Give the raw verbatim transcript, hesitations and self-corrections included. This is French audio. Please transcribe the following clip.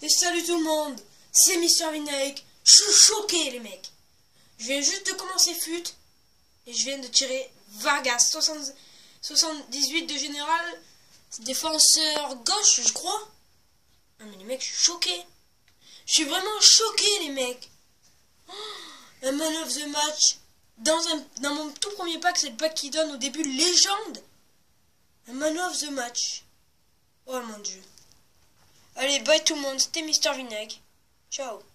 Et salut tout le monde, c'est Mister Vinaigre. Je suis choqué les mecs. Je viens juste de commencer fut et je viens de tirer Vargas soixante-dix-huit de général, défenseur gauche je crois. Ah mais les mecs, je suis choqué. Je suis vraiment choqué les mecs. Oh, un man of the match. Dans, un, dans mon tout premier pack, c'est le pack qui donne au début légende. Un man of the match. Oh mon dieu. Allez, bye tout le monde, c'était Mister Vinaigre. Ciao.